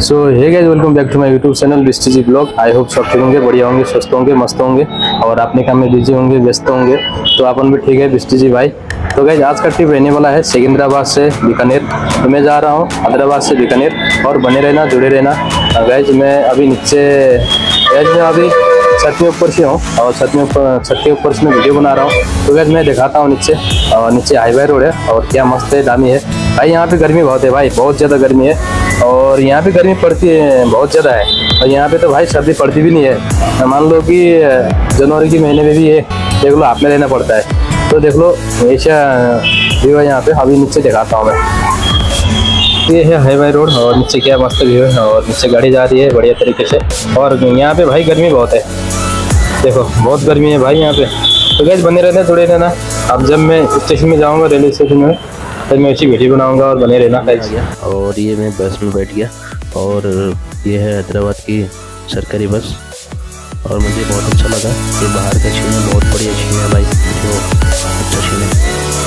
So hey guys, welcome back to my YouTube channel Bisty G vlog. I hope सब ठीक होंगे, बढ़िया होंगे, स्वस्थ होंगे, मस्त होंगे और अपने काम में बिजी होंगे, व्यस्त होंगे। तो अपन भी ठीक है बिस्टी जी भाई। तो गाइस, आज का ट्रिप रहने वाला है सिकंदराबाद से बीकानेर। तो मैं जा रहा हूँ हैदराबाद से बीकानेर और बने रहना, जुड़े रहना। गाइस, मैं अभी नीचे अभी छत के ऊपर से हूँ और छत के ऊपर से मैं वीडियो बना रहा हूँ। तो गाइस, मैं दिखाता हूँ नीचे, और नीचे हाईवे रोड है और क्या मस्त है, दामी है भाई। यहाँ पे गर्मी बहुत है भाई, बहुत ज़्यादा गर्मी है और यहाँ पे गर्मी पड़ती है बहुत ज़्यादा है। और यहाँ पे तो भाई सर्दी पड़ती भी नहीं है। मान लो कि जनवरी के महीने में भी ये देख लो, हाथ में रहना पड़ता है। तो देख लो ऐसा व्यू है यहाँ पे। अभी नीचे दिखाता हूँ मैं, ये है हाईवे रोड और नीचे क्या मस्त व्यू है और नीचे गाड़ी जा रही है बढ़िया तरीके से। और यहाँ पे भाई गर्मी बहुत है, देखो बहुत गर्मी है भाई यहाँ पे। तो गाइस, बने रहना, जुड़े रहना। अब जब मैं स्टेशन में जाऊँगा, रेलवे स्टेशन में, तो मैं अच्छी वीडियो बनाऊंगा और बने रहना। और ये मैं बस में बैठ गया और ये है हैदराबाद की सरकारी बस। और मुझे बहुत अच्छा लगा कि बाहर का सीन है, बहुत बढ़िया सीन है भाई, जो अच्छा सीन है।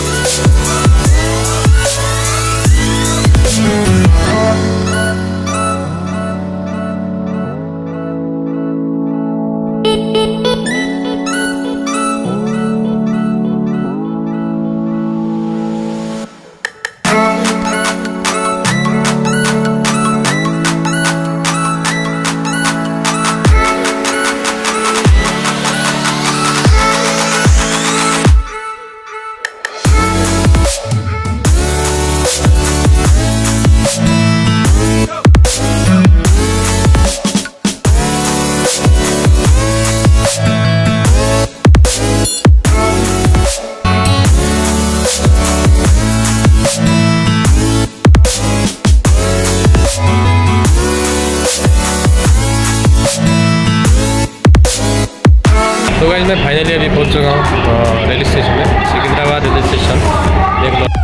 तो गाइस, मैं फाइनली अभी पहुंच चुका हूँ रेलवे स्टेशन में, सिकंदराबाद रेलवे स्टेशन। देख लो,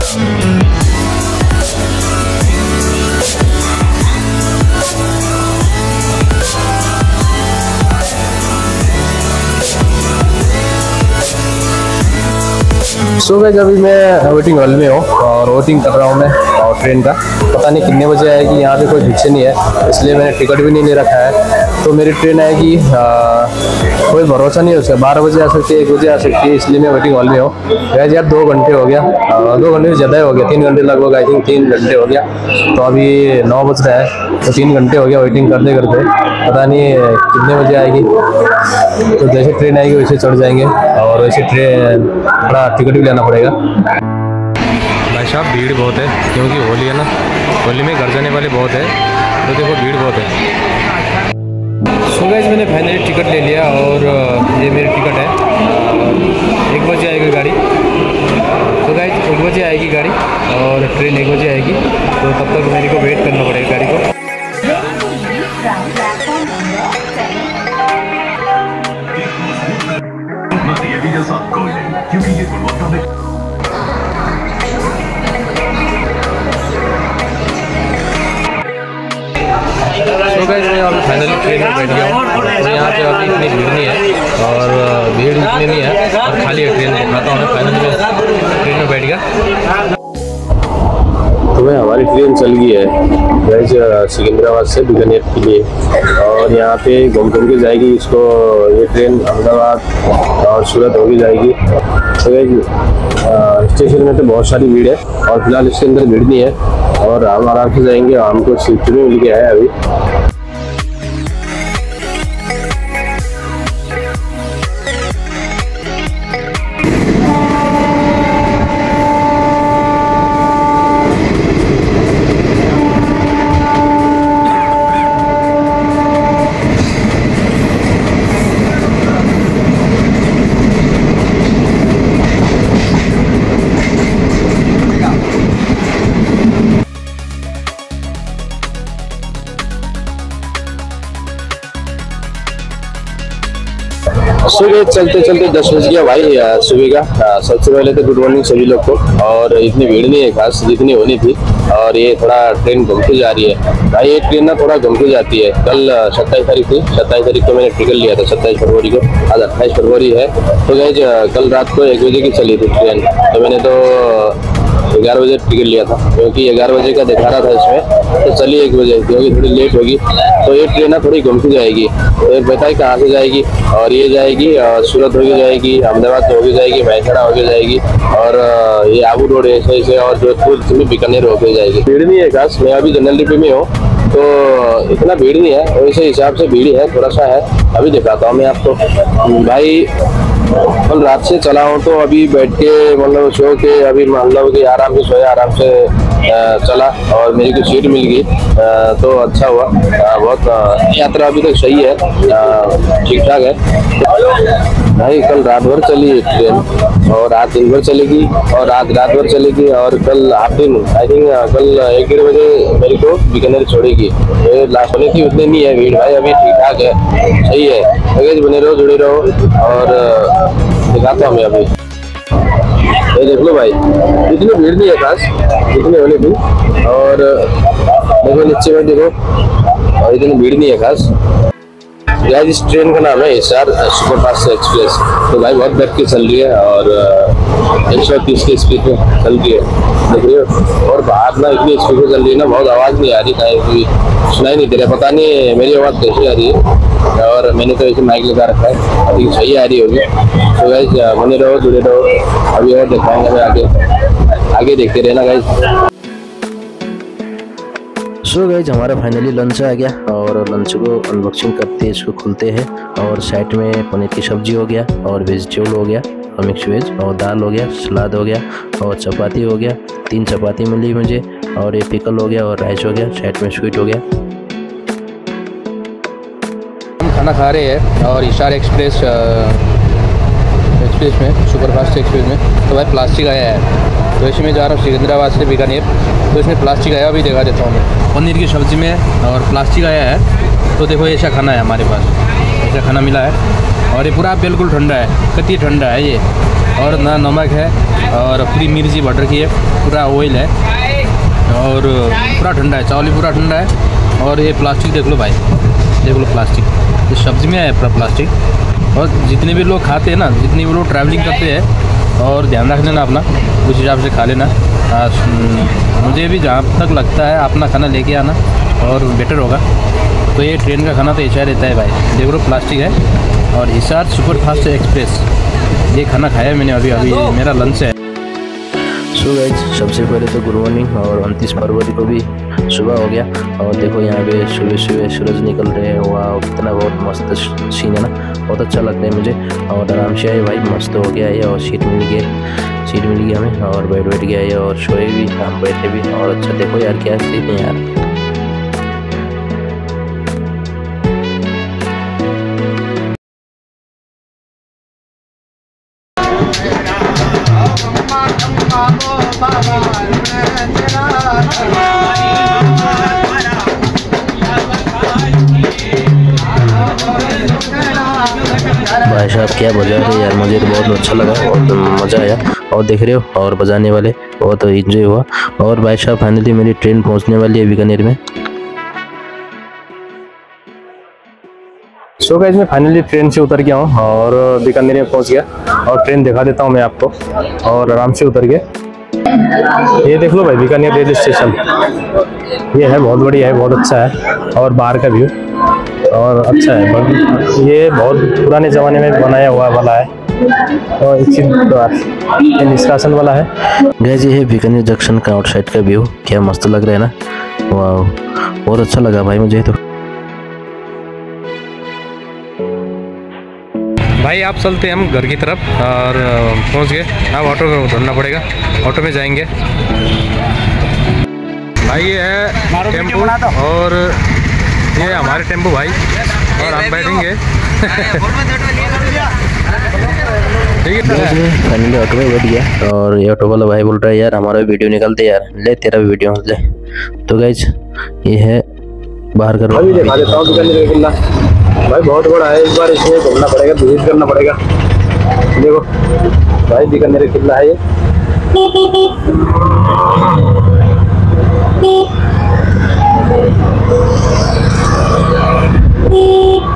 सो गाइस, अभी मैं वेटिंग हॉल में हूँ और वेटिंग कर रहा हूँ मैं और ट्रेन का। पता नहीं कितने बजे आएगी, यहाँ पे कोई फिक्स नहीं है, इसलिए मैंने टिकट भी नहीं ले रखा है। तो मेरी ट्रेन आएगी, कोई भरोसा नहीं है उसका, 12 बजे आ सकती है, 1 बजे आ सकती है, इसलिए मैं वेटिंग हॉल में हूँ। गाइस यार, 2 घंटे हो गया, 2 घंटे से ज़्यादा हो गया, 3 घंटे लगभग, आई थिंक 3 घंटे हो गया। तो अभी 9 बज रहा है, तो 3 घंटे हो गया वेटिंग करते करते। पता नहीं कितने बजे आएगी। तो जैसे ट्रेन आएगी वैसे चढ़ जाएंगे और वैसे ट्रेन बड़ा टिकट भी लेना पड़ेगा। भाई साहब, भीड़ बहुत है क्योंकि होली है ना, होली में घर जाने वाले बहुत है। तो देखो भीड़ बहुत है। सो गाइस, मैंने फाइनली टिकट ले लिया और ये मेरी टिकट है। 1 बजे आएगी गाड़ी। तो गाइस, 1 बजे आएगी गाड़ी और ट्रेन 1 बजे आएगी। तो तब तक मेरे को वेट करना पड़ेगा गाड़ी को। तो गाइस, मैं अभी फाइनली ट्रेन में बैठ गया हूँ और यहाँ पे अभी इतनी भीड़ नहीं है और भीड़ इतनी नहीं है और खाली है ट्रेन। दिखाता हूँ मैं, फाइनली मैं ट्रेन में बैठ गया। तो भाई, हमारी ट्रेन चल गई है गाइस सिकंदराबाद से बीकानेर के लिए और यहाँ पे घूम के जाएगी। इसको ये ट्रेन अहमदाबाद और सूरत होगी जाएगी। तो गाइस, स्टेशन में तो बहुत सारी भीड़ है और फिलहाल इसके अंदर भीड़ नहीं है और हम आराम से जाएंगे। हमको सीट भी मिल गया है अभी। सुबह चलते चलते 10 बज गया भाई सुबह का। सबसे पहले तो गुड मॉर्निंग सभी लोग को। और इतनी भीड़ नहीं है खास जितनी होनी थी। और ये थोड़ा ट्रेन घूमती जा रही है भाई। ये ट्रेन ना थोड़ा घूमती जाती है। कल 27 तारीख थी, 27 तारीख को मैंने टिकट लिया था, 27 फरवरी को। आज 28 फरवरी है। तो गाइस कल रात को 1 बजे की चली थी ट्रेन। तो मैंने तो 11 बजे टिकट लिया था, क्योंकि 11 बजे का दिखा रहा था इसमें, तो चलिए 1 बजे, क्योंकि थोड़ी लेट होगी तो ये ट्रेन ना थोड़ी घूमती जाएगी। तो बताइए कहाँ से जाएगी, और ये जाएगी सूरत होगी जाएगी, अहमदाबाद होगी जाएगी, महसाना होगी जाएगी, और ये आबू रोड ऐसे ऐसे, और जोधपुर बीकानेर होके जाएगी। भीड़ नहीं है खास, मैं अभी जनरल डिब्बे में हूँ तो इतना भीड़ नहीं है, वैसे हिसाब से भीड़ है, थोड़ा सा है। अभी दिखाता हूँ मैं आपको भाई। कल रात से चला हूँ तो अभी बैठ के मतलब सो के अभी मतलब कि आराम से सोया, आराम से चला, और मेरी को सीट मिल गई तो अच्छा हुआ। बहुत यात्रा अभी तक सही है, ठीक ठाक है भाई। कल रात भर चली ट्रेन, और आज दिन भर चलेगी, और आज रात भर चलेगी, और कल हाफ दिन आई थिंक कल 1-1:30 बजे मेरे को बीकानेर छोड़ेगी। लास्ट होने की उतनी नहीं है भीड़ भाई, अभी ठीक ठाक है, सही है। अगर बने रहो, जुड़े रहो, और दिखाता हूँ मैं अभी। ये देख लो भाई, इतनी भीड़ नहीं है खास, इतनी होने की, और देखो नीचे में देखो, और इतनी भीड़ नहीं है खास। यार इस ट्रेन का नाम है हिसार सुपरफास्ट एक्सप्रेस। तो भाई बहुत बैठ के चल रही है, और 130 की स्पीड में चल रही है, देख रहे हो। और बाहर ना इतनी स्पीड में चल रही है ना, बहुत आवाज़ नहीं आ रही, कहीं सुनाई नहीं दे रहा, पता नहीं मेरी आवाज़ कैसी आ रही है। और मैंने तो ऐसे माइक लगा रखा है, अभी सही आ रही होगी। तो गाइस बने रहो, जुड़े रहो, अभी और दिखाएंगे मैं आगे देखते रहना गाइस। सो गाइज हमारा फाइनली लंच आ गया, और लंच को अनबॉक्सिंग करते हैं, इसको खुलते हैं। और साइड में पनीर की सब्जी हो गया, और वेजिटेबल हो गया, और मिक्स वेज, और दाल हो गया, सलाद हो गया, और चपाती हो गया, 3 चपाती मिली मुझे, और ये पिकल हो गया, और राइस हो गया, साइड में स्वीट हो गया। हम खाना खा रहे हैं, और हिसार एक्सप्रेस में, सुपरफास्ट एक्सप्रेस में तो भाई प्लास्टिक आया है। तो इसमें जा रहा हूँ सिकंदराबाद से बीकानेर, तो इसमें प्लास्टिक आया, अभी दिखा देता हूँ मैं। पनीर की सब्ज़ी में और प्लास्टिक आया है, तो देखो ऐसा खाना है हमारे पास, ऐसा खाना मिला है। और ये पूरा बिल्कुल ठंडा है, कतई ठंडा है ये, और ना नमक है, और पूरी मिर्ची बटर की है, पूरा ऑयल है, और पूरा ठंडा है, चावल भी पूरा ठंडा है। और ये प्लास्टिक देख लो भाई, देख लो प्लास्टिक, इस सब्ज़ी में है पूरा प्लास्टिक। और जितने भी लोग खाते हैं ना, जितने भी लोग ट्रैवलिंग करते हैं, और ध्यान रख लेना अपना, उस हिसाब से खा लेना। मुझे भी जहाँ तक लगता है अपना खाना लेके आना और बेटर होगा। तो ये ट्रेन का खाना तो ऐसा रहता है भाई, देख लो प्लास्टिक है। और हिसार सुपरफास्ट एक्सप्रेस, ये खाना खाया मैंने अभी अभी, मेरा लंच है। सो गाइज सबसे पहले तो गुड मॉर्निंग, और 29 फरवरी को भी सुबह हो गया, और देखो यहाँ पे सुबह सुबह सूरज निकल रहे हैं, वाह कितना बहुत मस्त सीन है ना, बहुत अच्छा लग रहा है मुझे। और आराम से आए भाई, मस्त हो गया है, और सीट मिल गई हमें, और बैठ गया है, और सोए भी, हम बैठे भी, और अच्छा देखो यार क्या सीन है यार। भाई साहब क्या बजा रहे यार, मुझे तो बहुत अच्छा लगा, बहुत मज़ा आया। और देख रहे हो, और बजाने वाले बहुत एंजॉय हुआ। और भाई साहब फाइनली मेरी ट्रेन पहुंचने वाली है बीकानेर में। सो गाइस मैं फाइनली ट्रेन से उतर गया हूँ, और बीकानेर में पहुँच गया, और ट्रेन दिखा देता हूँ मैं आपको। और आराम से उतर गए, ये देख लो भाई बीकानेर रेलवे स्टेशन, ये है बहुत बढ़िया है, बहुत अच्छा है, और बाहर का व्यू और अच्छा है। ये बहुत पुराने ज़माने में बनाया हुआ वाला है, और ये निष्कासन वाला है। गाइस ये है बीकानेर जंक्शन का आउटसाइड का व्यू, क्या मस्त लग रहा है ना, वाह बहुत अच्छा लगा भाई मुझे तो। भाई आप चलते हैं हम घर की तरफ, और पहुंच गए। अब ऑटो में ढूंढना पड़ेगा, ऑटो में जाएंगे। भाई ये है टेम्पो, और ये हमारे टेम्पो भाई, और हम बैठेंगे। ठीक है फाइनली ऑटो में बैठ गया, और ये ऑटो वाला भाई बोल रहा है यार हमारा वीडियो निकालते यार, ले तेरा भी वीडियो ले। तो गाइज ये है बाहर का रोड, दिखा देता हूँ बीकानेर का किला भाई, बहुत बड़ा है, इस बार इसमें घूमना पड़ेगा, विजिट करना पड़ेगा। देखो भाई बीकानेर का किला है ये।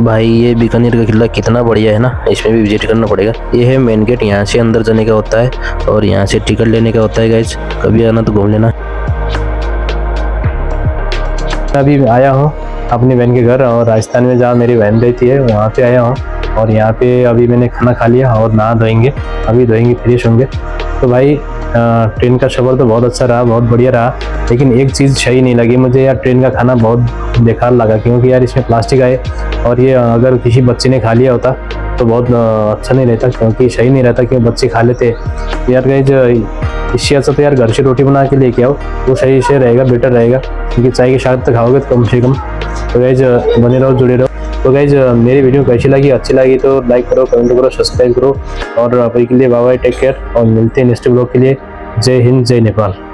भाई ये बीकानेर का किला कितना बढ़िया है ना, इसमें भी विजिट करना पड़ेगा। ये है मेन गेट, यहाँ से अंदर जाने का होता है और यहाँ से टिकट लेने का होता है गाइस। कभी आना तो घूम लेना। अभी आया हूँ अपनी बहन के घर, और राजस्थान में जहाँ मेरी बहन रहती है वहाँ पे आया हूँ। और यहाँ पे अभी मैंने खाना खा लिया और नहा धोएंगे, अभी धोएंगे फ्रेश होंगे। तो भाई ट्रेन का सफ़र तो बहुत अच्छा रहा, बहुत बढ़िया रहा, लेकिन एक चीज़ सही नहीं लगी मुझे यार। ट्रेन का खाना बहुत बेकार लगा, क्योंकि यार इसमें प्लास्टिक आए, और ये अगर किसी बच्चे ने खा लिया होता तो बहुत अच्छा नहीं रहता, क्योंकि सही नहीं रहता कि बच्चे खा लेते यार। गाइस इससे अच्छा तो यार घर से रोटी बना के लेके आओ, वो सही से रहेगा, बेटर रहेगा, क्योंकि चाय के साथ तो खाओगे तो कम से कम। तो गाइस बने रहो, जुड़े रहो। तो गाइस मेरी वीडियो कैसी लगी, अच्छी लगी तो लाइक करो, कमेंट करो, सब्सक्राइब करो। और अभी के लिए बाय बाय, टेक केयर, और मिलते हैं नेक्स्ट ब्लॉग के लिए। जय हिंद, जय नेपाल।